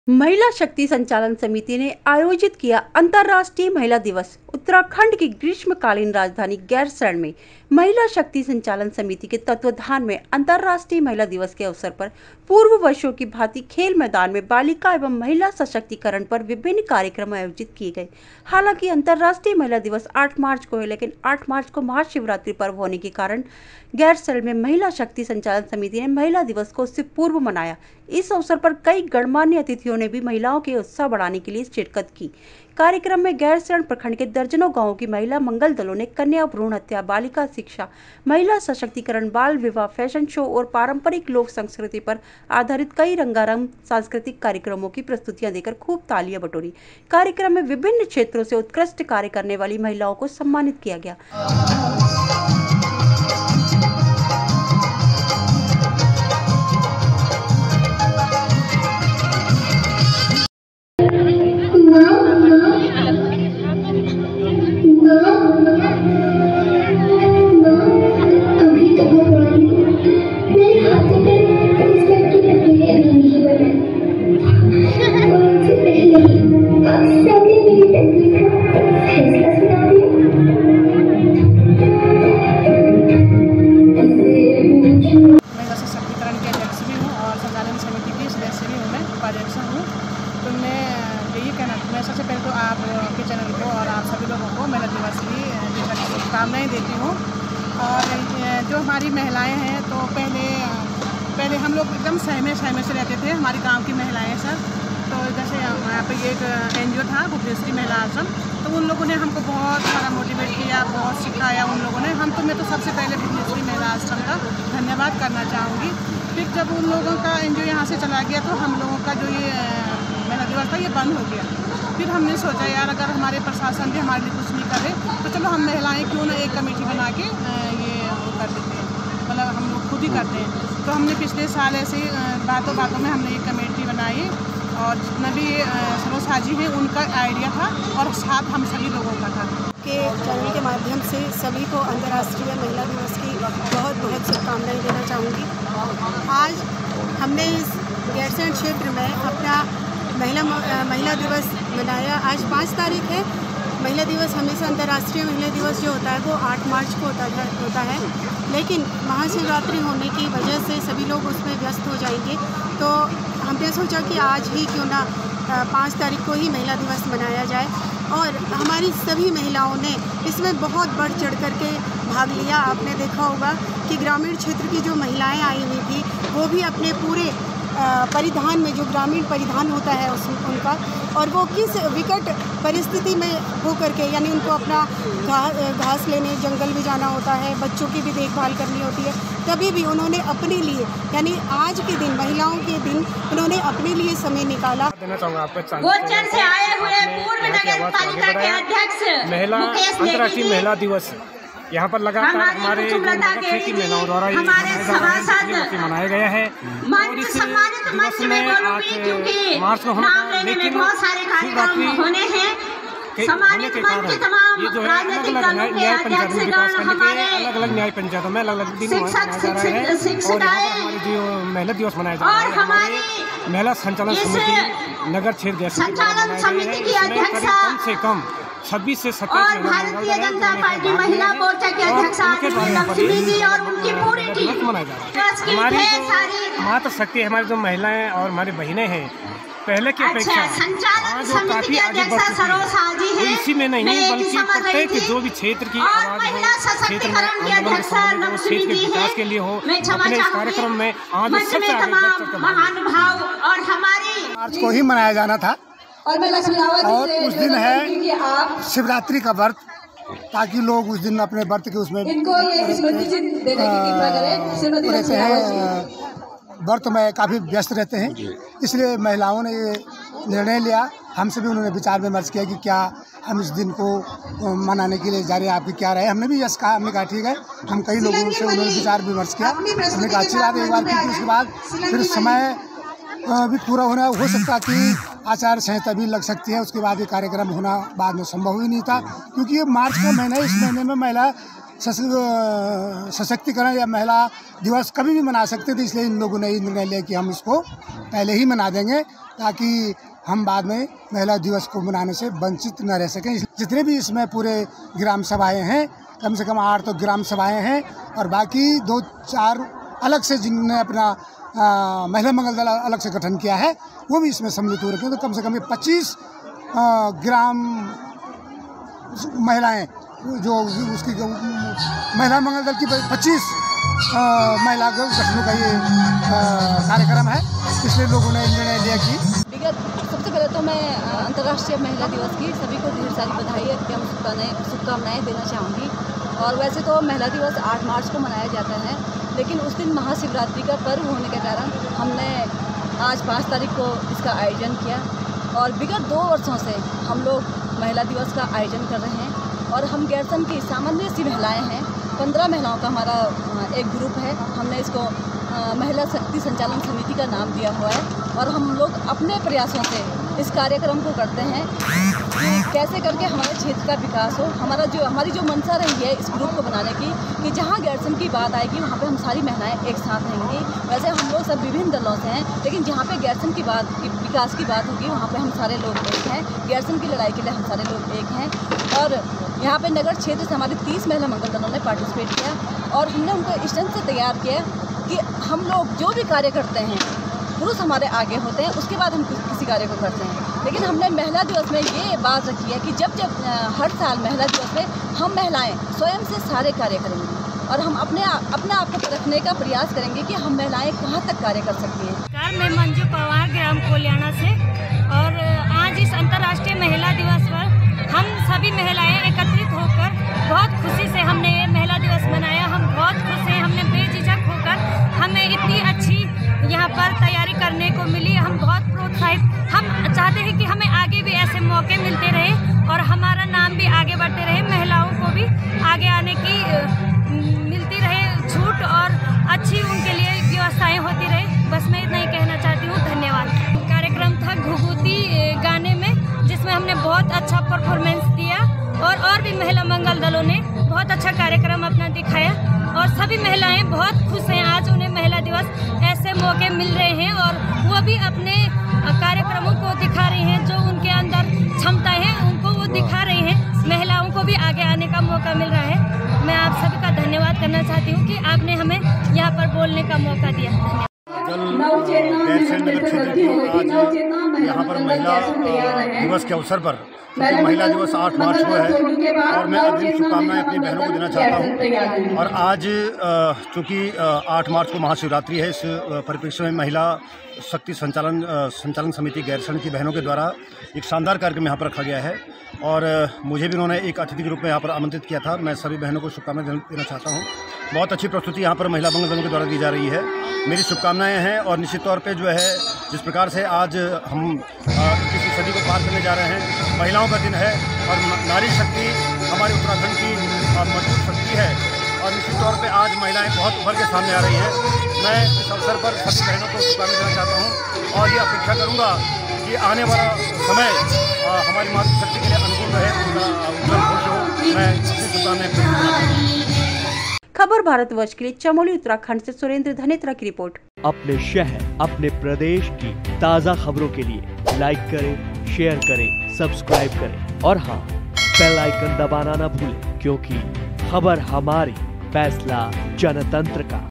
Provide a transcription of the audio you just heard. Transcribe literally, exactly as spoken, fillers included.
महिला शक्ति संचालन समिति ने आयोजित किया अंतर्राष्ट्रीय महिला दिवस। उत्तराखंड की ग्रीष्मकालीन राजधानी गैरसैंण में महिला शक्ति संचालन समिति के तत्वाधान में अंतर्राष्ट्रीय महिला दिवस के अवसर पर पूर्व वर्षों की भांति खेल मैदान में बालिका एवं महिला सशक्तिकरण पर विभिन्न कार्यक्रम आयोजित किए गए। हालांकि अंतर्राष्ट्रीय महिला दिवस आठ मार्च को है, लेकिन आठ मार्च को महाशिवरात्रि पर्व होने के कारण गैरसैंण में महिला शक्ति संचालन समिति ने महिला दिवस को उससे पूर्व मनाया। इस अवसर पर कई गणमान्य अतिथियों ने भी महिलाओं के उत्साह बढ़ाने के लिए शिरकत की। कार्यक्रम में गैरसैंण प्रखंड के दर्जनों गांवों की महिला मंगल दलों ने कन्या भ्रूण हत्या, बालिका शिक्षा, महिला सशक्तिकरण, बाल विवाह, फैशन शो और पारंपरिक लोक संस्कृति पर आधारित कई रंगारंग सांस्कृतिक कार्यक्रमों की प्रस्तुतियां देकर खूब तालियां बटोरी। कार्यक्रम में विभिन्न क्षेत्रों से उत्कृष्ट कार्य करने वाली महिलाओं को सम्मानित किया गया। महिला सशक्तिकरण के अध्यक्ष भी हूँ और संचालन समिति की सदस्य भी हूँ, मैं उपाध्यक्ष हूँ। तो मैं यही कहना मैं सबसे पहले तो आपके चैनल को और आप सभी लोगों को महिला दिवस की शुभकामनाएँ देती हूँ। और जो हमारी महिलाएं हैं, तो पहले पहले हम लोग एकदम सहमे सहमे से रहते थे, हमारे गांव की महिलाएं सब। तो जैसे यहाँ पे एक एन जी ओ था, भुवनेश्वरी महिला आश्रम, तो उन लोगों ने हमको बहुत सारा मोटिवेट किया, बहुत सिखाया उन लोगों ने हम तो मैं तो सबसे पहले भुवनेश्वरी महिला आश्रम का धन्यवाद करना चाहूँगी। फिर जब उन लोगों का एन जी ओ यहाँ से चला गया, तो हम लोगों का जो ये महिला दिवस था ये बंद हो गया। फिर हमने सोचा यार अगर हमारे प्रशासन भी हमारे लिए कुछ नहीं करे तो चलो हम महिलाएँ क्यों ना एक कमेटी बना के ये वो कर देते हैं, मतलब हम लोग खुद ही करते हैं। तो हमने पिछले साल ऐसे बातों बातों में हमने एक कमेटी बनाई और जितना भी सरोज हाजी हैं उनका आइडिया था और साथ हम सभी लोगों का था। के चैनल के माध्यम से सभी को अंतर्राष्ट्रीय महिला दिवस की बहुत बहुत शुभकामनाएं देना चाहूँगी। आज हमने इस गैरसैंण क्षेत्र में अपना महिला महिला दिवस मनाया। आज पाँच तारीख है। महिला दिवस हमेशा अंतर्राष्ट्रीय महिला दिवस जो होता है वो आठ मार्च को होता है होता है लेकिन महाशिवरात्रि होने की वजह से सभी लोग उसमें व्यस्त हो जाएंगे, तो हमने सोचा कि आज ही क्यों ना पाँच तारीख को ही महिला दिवस मनाया जाए। और हमारी सभी महिलाओं ने इसमें बहुत बढ़ चढ़ कर के भाग लिया। आपने देखा होगा कि ग्रामीण क्षेत्र की जो महिलाएं आई हुई थी वो भी अपने पूरे परिधान में, जो ग्रामीण परिधान होता है उस उनका, और वो किस विकट परिस्थिति में हो करके, यानी उनको अपना घा, घास लेने जंगल भी जाना होता है, बच्चों की भी देखभाल करनी होती है, तभी भी उन्होंने अपने लिए, यानी आज के दिन महिलाओं के दिन उन्होंने अपने लिए समय निकाला। देना चाहूँगा आपको से आए हुए पूर्व नगर पालिका के अध्यक्ष महिला अंतर्राष्ट्रीय महिला दिवस यहाँ पर लगातार हमारे की महिलाओं द्वारा मनाया गया है। और इस दिवस में आठ मार्च को होना था, लेकिन शिवरात्रि होने के कारण ये जो है अलग अलग न्याय पंचायत में विकास करने के अलग अलग न्याय पंचायतों में अलग अलग दिन मनाया जा रहा है। और यहाँ पर हमारे जो महिला दिवस मनाया जा रहा है, हमारे महिला संचालन समिति नगर क्षेत्र गैरसैंण कम से कम छब्बीस से सत्ताईस भारतीय जनता पार्टी महिला मोर्चा के अध्यक्ष लक्ष्मी जी और उनकी पूरी टीम मनाया जा रहा है। हमारी जो मातृ शक्ति, हमारी जो महिलाएं और हमारी बहनें हैं, पहले की अपेक्षा आज वो काफी आगे बढ़ चुकी है। इसी में नहीं बल्कि प्रत्येक जो भी क्षेत्र की आवाज हो, क्षेत्र में आंदोलन के संबंध में, क्षेत्र के विकास के लिए हो, अपने इस कार्यक्रम में आज सबसे आगे बढ़ चुके हैं। मार्च को ही मनाया जाना था और उस दिन है शिवरात्रि का व्रत, ताकि लोग उस दिन अपने व्रत के उसमें रहते हैं, व्रत में काफ़ी व्यस्त रहते हैं। इसलिए महिलाओं ने ये निर्णय लिया, हमसे भी उन्होंने विचार विमर्श किया कि क्या हम इस दिन को मनाने के लिए जा रहे हैं, आपकी क्या राय। हमने भी यस कहा, हमने कहा ठीक है। हम कई लोगों से उन्होंने विचार विमर्श किया, हमने कहा अच्छी बात है। एक बार क्योंकि उसके बाद फिर समय भी पूरा होना हो सकता कि आचार संहिता भी लग सकती है, उसके बाद ये कार्यक्रम होना बाद में संभव ही नहीं था, क्योंकि ये मार्च का महीना है। इस महीने में महिला सशक्तिकरण या महिला दिवस कभी भी मना सकते थे, इसलिए इन लोगों ने निर्णय लिया कि हम इसको पहले ही मना देंगे ताकि हम बाद में महिला दिवस को मनाने से वंचित न रह सकें। जितने भी इसमें पूरे ग्राम सभाएं हैं, कम से कम आठ तो ग्राम सभाएं हैं और बाकी दो चार अलग से जिन्होंने अपना आ, महिला मंगल दल अलग से गठन किया है वो भी इसमें सम्मिलित हो रखे हैं। तो कम से कम ये पच्चीस ग्राम महिलाएं जो उसकी महिला मंगल दल की पच्चीस महिला गठनों का ये कार्यक्रम है, इसलिए लोगों ने निर्णय लिया कि सबसे पहले तो मैं अंतर्राष्ट्रीय महिला दिवस की सभी को ढेर सारी बधाई एवं शुभकामनाएं देना चाहूँगी। और वैसे तो महिला दिवस आठ मार्च को मनाया जाता है, लेकिन उस दिन महाशिवरात्रि का पर्व होने के कारण हमने आज पाँच तारीख को इसका आयोजन किया और विगत दो वर्षों से हम लोग महिला दिवस का आयोजन कर रहे हैं। और हम गैरसैंण की सामान्य सी महिलाएं हैं, पंद्रह महिलाओं का हमारा एक ग्रुप है। हमने इसको महिला शक्ति संचालन समिति का नाम दिया हुआ है और हम लोग अपने प्रयासों से इस कार्यक्रम को करते हैं कि कैसे करके हमारे क्षेत्र का विकास हो। हमारा जो हमारी जो मंशा रही है इस ग्रुप को बनाने की कि जहाँ गैरसैंण की बात आएगी वहाँ पे हम सारी महिलाएं एक साथ रहेंगी। वैसे हम लोग सब विभिन्न दलों से हैं, लेकिन जहाँ पे गैरसैंण की बात की विकास की बात होगी वहाँ पे हम सारे लोग एक हैं। गैरसैंण की लड़ाई के लिए हम सारे लोग एक हैं। और यहाँ पे नगर क्षेत्र से हमारे तीस महिला मंगल दलों ने पार्टिसिपेट किया और हमने उनको इस ढंग से तैयार किया कि हम लोग जो भी कार्य करते हैं पुरुष हमारे आगे होते हैं, उसके बाद हम किसी कार्य को करते हैं। लेकिन हमने महिला दिवस में ये बात रखी है कि जब जब हर साल महिला दिवस में हम महिलाएं स्वयं से सारे कार्य करेंगे और हम अपने अपने आप को परखने का प्रयास करेंगे कि हम महिलाएं कहाँ तक कार्य कर सकती हैं। मैं मंजू पवार ग्राम कोलियाना से, और आज इस अंतर्राष्ट्रीय महिला दिवस पर हम सभी महिलाएं एकत्रित होकर बहुत खुशी से हमने ये महिला दिवस मनाया। हम बहुत खुश हैं, हमने बेझिझक होकर हमें इतनी अच्छी यहाँ पर तैयारी करने को मिली। हम बहुत प्रोत्साहित, हम चाहते हैं कि हमें आगे भी ऐसे मौके मिलते रहे और हमारा नाम भी आगे बढ़ते रहे, महिलाओं को भी आगे आने की मिलती रहे छूट और अच्छी उनके लिए व्यवस्थाएं होती रहे। बस मैं इतना ही कहना चाहती हूँ। धन्यवाद। कार्यक्रम था घुघुती गाने में, जिसमें हमने बहुत अच्छा परफॉर्मेंस दिया और और भी महिला मंगल दलों ने बहुत अच्छा कार्यक्रम अपना दिखाया और सभी महिलाएं बहुत खुश हैं। आज उन्हें महिला दिवस ऐसे मौके मिल रहे हैं और वो भी अपने कार्यक्रमों को दिखा रही हैं, जो उनके अंदर क्षमता है उनको वो दिखा रही हैं। महिलाओं को भी आगे आने का मौका मिल रहा है। मैं आप सभी का धन्यवाद करना चाहती हूँ कि आपने हमें यहाँ पर बोलने का मौका दिया। धन्यवाद। गैरसैंण नगर क्षेत्र की आज यहाँ पर महिला दिवस के अवसर पर, क्योंकि महिला दिवस आठ मार्च को है और मैं अग्रिम शुभकामनाएं अपनी बहनों को देना चाहता हूँ। और आज चूँकि आठ मार्च को महाशिवरात्रि है, इस परिप्रेक्ष्य में महिला शक्ति संचालन संचालन समिति गैरसैंण की बहनों के द्वारा एक शानदार कार्यक्रम यहाँ पर रखा गया है और मुझे भी उन्होंने एक अतिथि के रूप में यहाँ पर आमंत्रित किया था। मैं सभी बहनों को शुभकामनाएं देना चाहता हूँ। बहुत अच्छी प्रस्तुति यहाँ पर महिला मंगल दलों के द्वारा दी जा रही है। मेरी शुभकामनाएं हैं और निश्चित तौर पे जो है जिस प्रकार से आज हम इक्कीसवीं सदी को पार करने जा रहे हैं, महिलाओं का दिन है और नारी शक्ति हमारे उत्तराखंड की मजबूत शक्ति है और निश्चित तौर पे आज महिलाएं बहुत उभर के सामने आ रही हैं। मैं इस अवसर पर सभी बहनों को शुभकामनाएं देना चाहता हूँ और ये अपेक्षा करूँगा कि आने वाला समय हमारी मातृशक्ति के लिए अनुकूल रहे, उनका उज्जवल भविष्य हो। मैं अपनी शुभकामनाएं। खबर भारतवर्ष के लिए चमोली उत्तराखंड से सुरेंद्र धनेत्रा की रिपोर्ट। अपने शहर, अपने प्रदेश की ताज़ा खबरों के लिए लाइक करें, शेयर करें, सब्सक्राइब करें और हाँ, बेल आइकन दबाना ना भूलें, क्योंकि खबर हमारी, फैसला जनतंत्र का।